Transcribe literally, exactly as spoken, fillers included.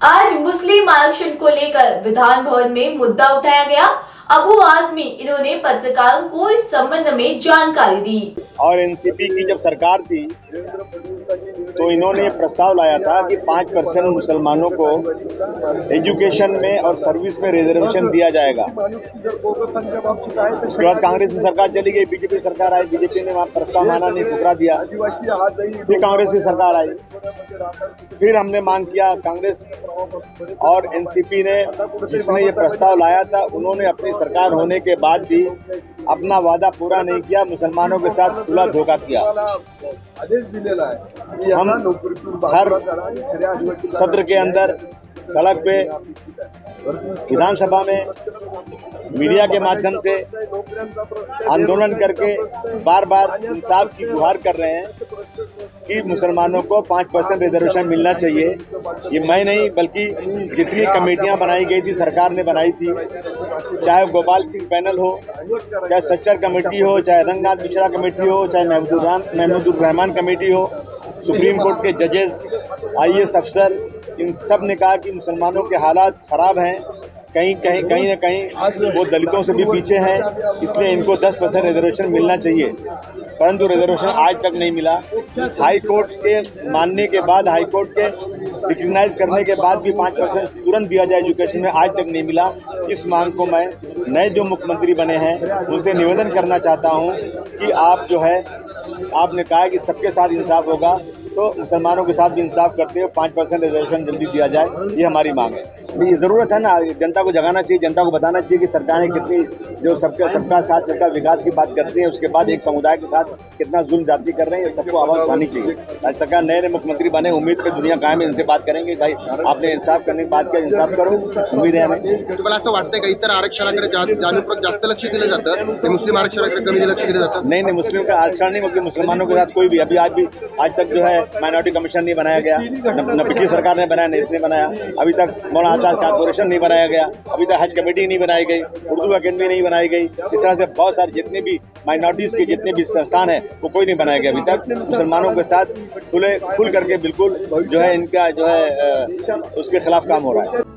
आज मुस्लिम आरक्षण को लेकर विधान भवन में मुद्दा उठाया गया। अबू आजमी इन्होंने पत्रकारों को इस संबंध में जानकारी दी। और एनसीपी की जब सरकार थी तो इन्होंने प्रस्ताव लाया था कि पाँच परसेंट मुसलमानों को एजुकेशन में और सर्विस में रिजर्वेशन दिया जाएगा। उसके बाद कांग्रेस की सरकार चली गई, बीजेपी सरकार आई, बीजेपी ने वहाँ प्रस्ताव माना नहीं, ठुकरा दिया। फिर कांग्रेस की सरकार आई, फिर हमने मांग किया। कांग्रेस और एनसीपी ने, जिसने ये प्रस्ताव लाया था, उन्होंने अपनी सरकार होने के बाद भी अपना वादा पूरा नहीं किया, मुसलमानों के साथ खुला धोखा किया। हम हर सत्र के अंदर सड़क पे, विधानसभा में, मीडिया के माध्यम से आंदोलन करके बार बार इंसाफ की गुहार कर रहे हैं कि मुसलमानों को पाँच परसेंट रिजर्वेशन मिलना चाहिए। ये मैं नहीं बल्कि जितनी कमेटियां बनाई गई थी, सरकार ने बनाई थी, चाहे गोपाल सिंह पैनल हो, चाहे सच्चर कमेटी हो, चाहे रंगनाथ मिश्रा कमेटी हो, चाहे महमूदुर रहमान कमेटी हो, सुप्रीम कोर्ट के जजेस, आई ए एस अफसर, इन सब ने कहा कि मुसलमानों के हालात ख़राब हैं, कहीं कहीं कहीं ना कहीं वो दलितों से भी पीछे हैं, इसलिए इनको दस परसेंट रिजर्वेशन मिलना चाहिए। परंतु रिजर्वेशन आज तक नहीं मिला। हाई कोर्ट के मानने के बाद, हाई कोर्ट के रिकग्नाइज करने के बाद भी पाँच परसेंट तुरंत दिया जाए एजुकेशन में, आज तक नहीं मिला। इस मांग को मैं नए जो मुख्यमंत्री बने हैं उनसे निवेदन करना चाहता हूँ कि आप जो है, आपने कहा कि सबके साथ इंसाफ होगा, तो मुसलमानों के साथ भी इंसाफ करते हुए पाँच परसेंट रिजर्वेशन जल्दी दिया जाए, ये हमारी मांग है। ये ज़रूरत है ना, जनता को जगाना चाहिए, जनता को बताना चाहिए कि सरकारें कितनी जो सबका सबका साथ सबका विकास की बात करती है, उसके बाद एक समुदाय के साथ कितना जुल्म जाती कर रहे हैं, ये सबको आवाज़ उठानी चाहिए। आज सरकार नए नए मुख्यमंत्री बने, उम्मीद की दुनिया कायम है, इनसे बात करेंगे। भाई आपने इंसाफ करने की बात किया, इंसाफ करो, उम्मीद है हमें। तुम्हाला असं वाटतंय का इतर आरक्षणाकडे जाणीवपूर्वक जास्त लक्ष दिलं जातं, ते मुस्लिम आरक्षणाकडे कमी लक्ष दिलं जातं? नहीं नहीं, मुस्लिम का आरक्षण नहीं, बल्कि मुसलमानों के साथ कोई भी अभी आज भी आज तक जो है माइनॉरिटी कमीशन नहीं बनाया गया, न पिछली सरकार ने बनाया, न इसने बनाया। अभी तक मौलाना आजाद कॉर्पोरेशन नहीं बनाया गया, अभी तक हज कमेटी नहीं बनाई गई, उर्दू अकेडमी नहीं बनाई गई। इस तरह से बहुत सारे जितने भी माइनॉरिटीज़ के जितने भी संस्थान हैं वो कोई नहीं बनाया गया अभी तक। मुसलमानों के साथ खुले खुल करके बिल्कुल जो है इनका जो है उसके खिलाफ काम हो रहा है।